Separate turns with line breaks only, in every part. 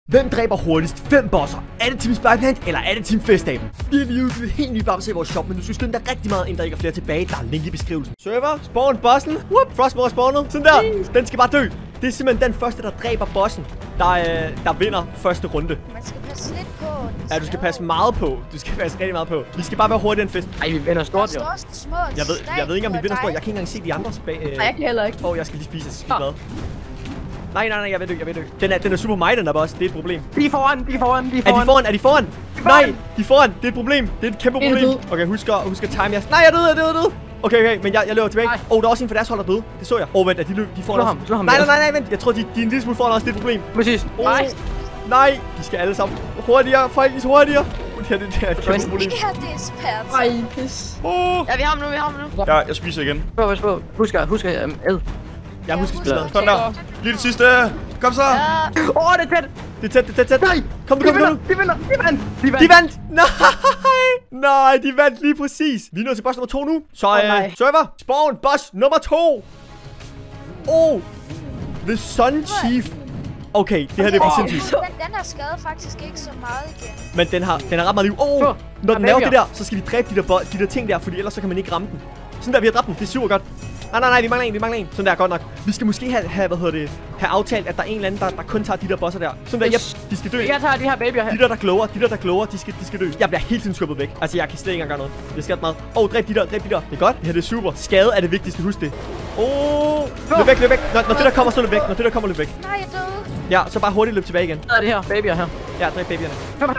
Hvem dræber hurtigst 5 bosser? Er det Team Spyplant, eller er det Team Festaben? Vi har lige udgivet helt nye bamser i vores shop, men du skal skynde dig rigtig meget, inden der ikke er flere tilbage. Der er link i beskrivelsen. Server, spawn bossen. Whoop, Frostmore er spawnet. Sådan der. Den skal bare dø. Det er simpelthen den første, der dræber bossen, der vinder første runde.
Man skal passe lidt på.
Ja, du skal passe meget på. Du skal passe rigtig meget på. Vi skal bare være hurtigere end fest.
Ej, vi vinder stort, jo.
Jeg ved ikke, om vi vinder stort. Jeg kan ikke engang se de andres bag.
Nej, jeg kan heller ikke.
Jeg skal lige spise mad. Nej, jeg ved dø. Den er super mig, den der boss. Det er et problem.
De er foran.
Er de foran? Nej, de er foran. Det er et problem. Det er et kæmpe problem. Okay, husk at time jeres. Nej, jeg døde. Okay, men jeg løber tilbage. Der er også en for deres hold, der døde. Det så jeg. Vent, de får ham. Nej, vent. Jeg tror, de er en lille smule foran os. Det er et problem.
Præcis.
Nej, de skal alle sammen hurtigere. Folk, de hurtigere. Det er et kæmpe problem.
Ikke have det spærret.
Ej, pis.
Ja, vi har ham nu.
Ja, jeg spiser igen.
Husk at æd.
Jeg husker at spise mad.
Sådan der. Lige det sidste. Kom så.
Det er tæt.
Nej, kom nu.
De
vandt. Nej, de vandt lige præcis. Vi er nået til boss nummer 2 nu. Så server, spawn, boss nummer 2. The Sun Chief. Okay, det her det er for sindssygt.
Den her skade faktisk ikke så meget igen.
Men den har ret meget liv. Når den laver det der, så skal vi dræbe de der ting der, fordi ellers så kan man ikke ramme den. Sådan der, vi har dræbt den. Det er super godt. Nej, vi mangler en. Sådan der, godt nok. Vi skal måske have aftalt, at der er en eller anden, der kun tager de der bosser der. Sådan der, de skal dø.
Jeg tager de her babyer her.
De der glower, de skal dø. Jeg bliver helt tiden skubbet væk. Altså, jeg kan slet ikke engang gøre noget. Det skal meget. Dræb de der. Det er godt. Det her, det er super. Skade er det vigtigste, husk det. Løb væk. Når det der kommer, så løb væk. Nej,
jeg døde.
Ja, så bare hurtigt løb tilbage igen.
Der er det her, babyer her.
Ja, dræb babyerne.
Kom.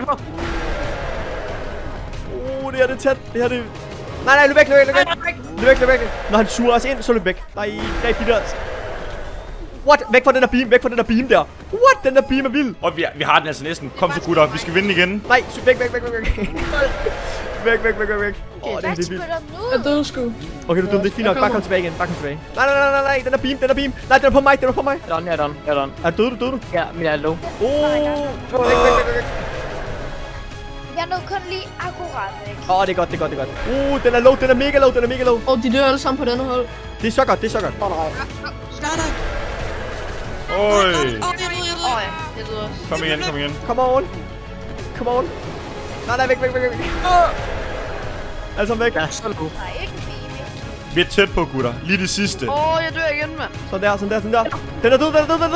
Det her, det er tæt. Det her, det... Nej, løb væk. Løb væk. Når han suger os ind, så løb væk. Nej, dræb de der... What? Væk fra den der beam der. What? Den der beam er vild.
Og vi har den altså næsten. Kom så, gutter. Vi skal vinde igen.
Nej, væk. Væk.
Okay,
Det er vildt.
Jeg døde sgu.
Okay, du døde. Det er fint nok. Bare kom tilbage igen. Nej. Den er beam. Nej, den er på mig.
Jeg er done.
Er du døde?
Ja, men jeg er low.
Væk.
Jeg nåede kun lige akkurat væk.
Det er godt. Den er low. Den er mega low.
De dør alle sammen på denne hold.
Det er så godt.
Nej.
Oj.
Jeg døde også.
Kom igen.
Come on. Nej, væk. Altså væk.
Jeg er så low.
Nej, ikke en beam.
Vi er tæt på, gutter. Lige det sidste.
Jeg dør igen, mand.
Sådan der. Den er død.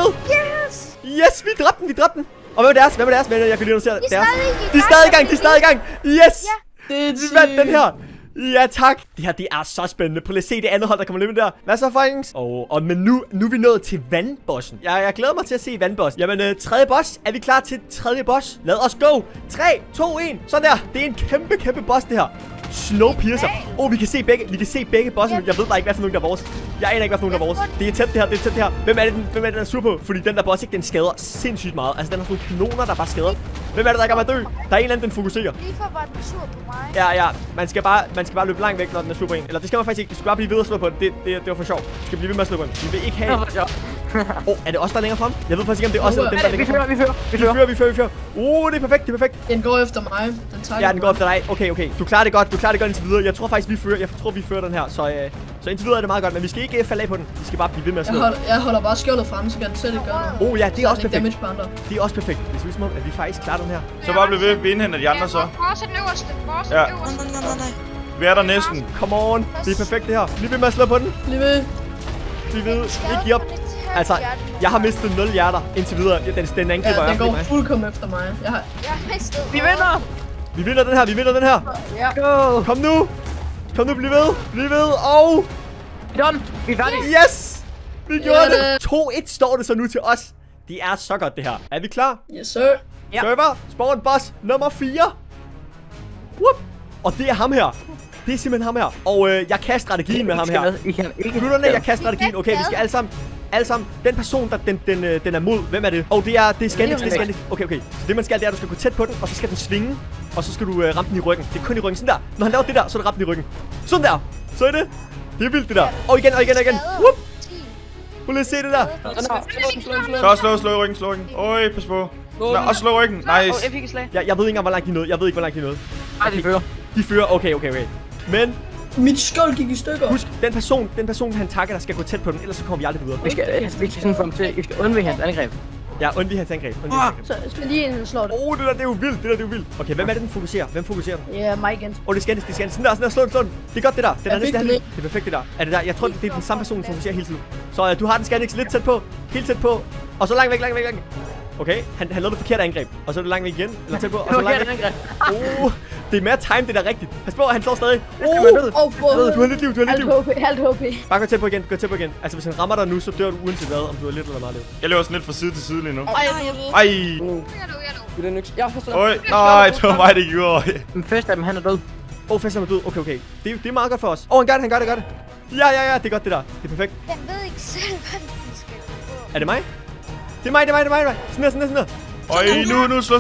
Yes,
vi dræbte den. Og hvem er deres? Jeg kan lige se deres. De er stadig i gang. Yes.
Det er
Vi vandt den her. Ja, tak. Det her, det er så spændende. Prøv lige at se det andet hold, der kommer lidt med der. Hvad så, folkens? Men nu er vi nået til vandbossen. Jeg glæder mig til at se vandbossen. Jamen, tredje boss. Er vi klar til tredje boss? Lad os go. 3, 2, 1. Sådan der. Det er en kæmpe boss, det her. Snowpiercer. Vi kan se begge bossen. Jeg ved bare ikke, hvad for nogen der er vores. Jeg aner ikke, hvad for nogen der er vores. Det er tæt det her. Hvem er det, den er sur på? Fordi den der boss ikke, den skader sindssygt meget. Altså, den har sådan nogle kanoner, der bare skader. Hvem er det, der ikke er med at dø? Der er en eller anden, den fokuserer.
lige for var den sur på mig.
Ja. Man skal bare løbe langt væk, når den er sur på en. Eller det skal man faktisk ikke. Du skal bare blive ved at slå på den. Det var for sjov. Du skal blive ved med at slå på den. Vi vil ikke have... er det os, der er længere frem? Jeg ved faktisk ikke, om det er os eller den, der er længere frem. Vi fører. Det er perfekt.
Den går efter mig.
Den går efter dig. Okay. Du klarer det godt indtil videre. Jeg tror faktisk, vi fører den her. Så indtil videre er det meget godt, men vi skal ikke falde af på den. Vi skal bare blive ved med at slå.
Jeg holder bare skjoldet frem, så kan den selv ikke gøre noget.
Ja, det er også perfekt.
Det
er også perfekt. Det er som om, at vi faktisk klarer den her.
Så bare blive ved. Vi indhenter de andre så.
Vores er den øverste.
Ja. Vi er der næsten.
Come on. Det er perfekt det her. Lige ved med at slå på den.
Lige ved.
Ikke give op. Altså, jeg har mistet 0 hjerter indtil videre. Den angriber
den går fuldkommen efter mig. Jeg har
mistet.
Vi vinder!
Vi vinder den her.
Ja.
Go. Kom nu, bliv ved. Og...
Done. Vi er færdige.
Yes! Vi gjorde det. 2-1 står det så nu til os. Det er så godt det her. Er vi klar?
Yes, sir.
Ja.
Server, spawn boss nummer 4. Whoop. Og det er ham her. Det er simpelthen ham her. Og jeg kan strategien med ham her. Jeg kan strategien. Okay, vi skal alle sammen. Den person, der den er mod. Hvem er det? Det er Scanix. Okay. Så det man skal, det er, at du skal gå tæt på den, og så skal den svinge. Og så skal du ramme den i ryggen. Det er kun i ryggen. Sådan der. Når han laver det der, så er det ramt den i ryggen. Sådan der. Så er det. Det er vildt det der. Og igen. Whoop. Prøv lige at se det der.
Så slå i ryggen. Øj, pas på. Og slå ryggen. Nice.
Jeg ved ikke engang, hvor langt de nåede.
Nej,
de fører. Okay. Men
mit skjold gik i stykker.
Husk, den person han takker, der skal gå tæt på den, ellers så kommer vi aldrig videre.
Vi skal sådan få ham til. Vi skal undvige hans angreb.
Ja, undvig hans angreb.
Så skal lige ind og slå det.
Det er jo vildt. Det er jo vildt. Okay, hvem er det, den fokuserer? Hvem fokuserer den?
Ja, mig igen.
Det skal den. Sådan der, slå den. Det er godt, det der. Den er næsten halvdelen.
det.
Det er perfekt, det der. Er det der? Jeg tror, det er den samme person, der fokuserer hele tiden. Så du har den Scanix lidt tæt på. Helt tæt på. Og så langt væk. Okay, han lavede det forkerte angreb. Og så er det langt væk igen. Eller tæt på. Og så langt væk. Det er mere time, det der rigtigt. Pas på, han slår stadig. Du har lidt liv.
Halvt HP.
Bare gå tæt på igen. Altså, hvis han rammer dig nu, så dør du uanset hvad, om du har lidt eller meget liv.
Jeg løber sådan lidt fra side til side lige nu.
Ej.
Ej.
Det er en øks. Jeg forstår.
Øj, nej, det var mig, det gjorde.
Den første af dem, han er død.
Fest er død. Okay. Det er meget godt for os. Han gør det. Ja, det er godt det der. Det er perfekt.
Den ved ikke selv, hvad den skal på.
Er det mig? Det er mig. Sådan der.
Øj, nu, slå.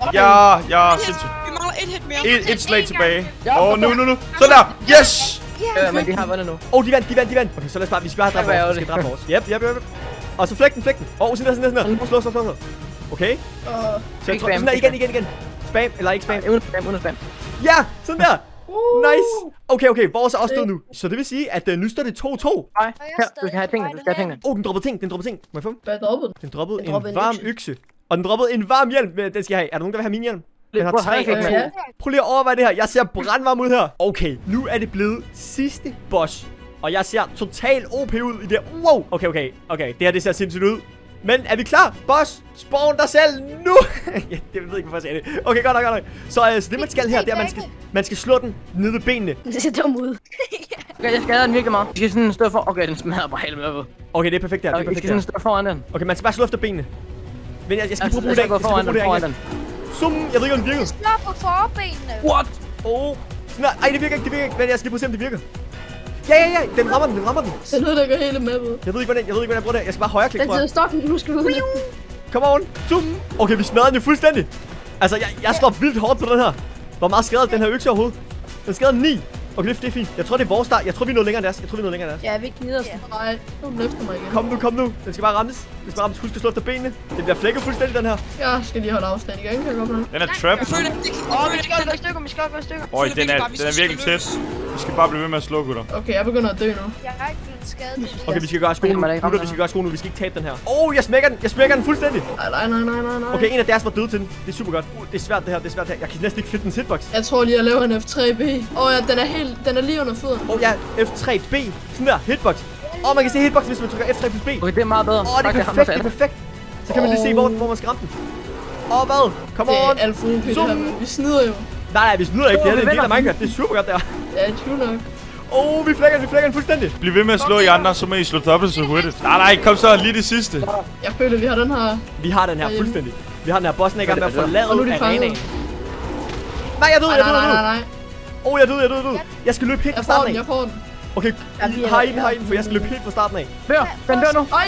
Ja, sindssygt.
Vi mangler et hit mere.
Et slag tilbage. Nu. Sådan der. Yes!
Men de har vundet nu.
De vandt. Okay, så lad os bare, vi skal bare dræbe vores. Yep. Og så flægten. Sådan der. Slå. Okay. Så jeg tror, sådan der, igen. Spam, eller ikke spam.
Under spam.
Ja, sådan der. Nice. Okay, vores er også død nu. Så det vil sige, at nu står det 2-2.
Nej, her, du skal have tingene.
Den droppede ting. Må jeg få dem?
Hvad droppede
Den droppede en varm økse. Og den droppede en varm hjelm. Den skal jeg have. Er der nogen, der vil have min hjelm? Den har 3
ja.
Prøv lige at overveje det her. Jeg ser brandvarm ud her. Okay, nu er det blevet sidste boss. Og jeg ser total OP ud i det. Wow. Okay. Det her, det ser sindssygt ud. Men er vi klar? Boss, spawn dig selv nu! Ja, det ved jeg ikke, hvorfor jeg siger det. Okay, godt nok. Så det man skal her, det er, at man skal slå den ned ved benene.
Det ser dumt ud.
Okay, jeg skader den virkelig meget. Vi skal sådan stå for... Okay, den smadrer bare helt med.
Okay, det er perfekt der.
Vi skal sådan stå foran den.
Okay, man skal bare slå efter benene. Men jeg skal bruge det.
Jeg skal gå foran den.
Zoom, jeg ved ikke, om det virker.
Slå på forbenene.
What? Ej, det virker ikke. Men jeg skal prøve at se, om det virker. Ja, den rammer den.
Den ødelægger hele mappet.
Jeg ved ikke, hvordan jeg bruger det. Jeg skal bare højreklikke, tror jeg.
Den sidder stokken, nu skal vi ud.
Come on, zoom. Okay, vi smadrer den jo fuldstændig. Altså, jeg slår vildt hårdt på den her. Hvor meget skader den her økse overhovedet? Den skader 9. Okay, det er fint. Jeg tror, det er vores start. Jeg tror, vi er noget længere end deres.
Ja, vi er ikke nederst.
Nej, nu den efter mig igen.
Kom nu. Den skal bare rammes. Husk at slå efter benene. Den bliver flækket fuldstændig, den her.
Jeg skal lige holde afstand igen, kan jeg godt med.
Den er trap.
Vi skal gå i stykker.
Den er virkelig tæt. Vi skal bare blive ved med at slå, gutter.
Okay, jeg begynder at dø nu.
Jeg har ikke blevet skadet.
Okay, vi skal gøre sko nu. Vi skal gøre sko nu. Vi skal ikke tabe den her. Jeg smækker den fuldstændig.
Nej.
Okay, en af deres var død til den. Det er super godt. Det er svært det her. Jeg kan næsten ikke finde den hitbox.
Jeg tror lige, jeg laver en F3B. Ja, den er lige under fødderne.
Ja, F3B. Sådan der, hitbox. Man kan se hitbox, hvis man trykker F3 plus B.
Okay, det er meget bedre.
Det er perfekt. Så kan man lige se, hvor man skal ramme den. Hvad? Come on.
Det er alt for UP, det her. Vi snider jo.
Nej, vi snider ikke. Det er en del af Minecraft. Det er super godt der.
Ja, true nok.
Vi flækker den fuldstændig.
Bliv ved med at slå i andre, så må I slå dobbelt så hurtigt. Nej, kom så lige det sidste.
Jeg føler, vi har den her.
Vi har den her fuldstændig. Vi har den her bossen ikke med at forlade arenaen. Nej, jeg døde.
Nej.
Jeg døde. Jeg skal løbe helt fra starten af.
Jeg får den.
Okay, har I den, for jeg skal løbe helt fra starten af.
Den dør nu.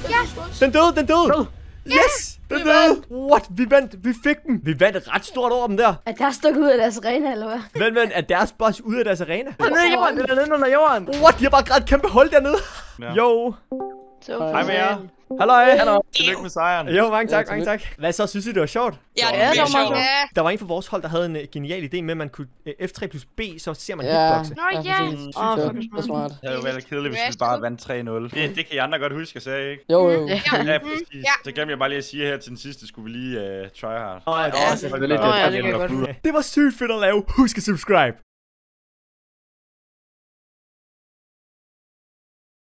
Den døde. Yes! Den døde! What? Vi vandt! Vi fik dem! Vi vandt et ret stort over dem der.
Er der stukket ud af deres arena, eller hvad?
Men er deres boss ude af deres arena?
Den er jorden! Den er nede under jorden!
What? De har bare gravet et kæmpe hul dernede. Jo.
Hej med jer.
Hallo.
Tillykke med sejren.
Jo, mange tak. Hvad så? Synes I, det var sjovt?
Ja, det var sjovt.
Der var en fra vores hold, der havde en genial idé med, at man kunne F3 plus B, så ser man hitboxe.
Nå, ja.
Det er smart.
Det havde jo været kedeligt, hvis vi bare vandt 3-0. Det kan I andre godt huske, jeg sagde, ikke?
Jo.
Ja, præcis. Så glemte jeg bare lige at sige her til den sidste, skulle vi lige try hard.
Det var sygt fedt at lave. Husk at subscribe.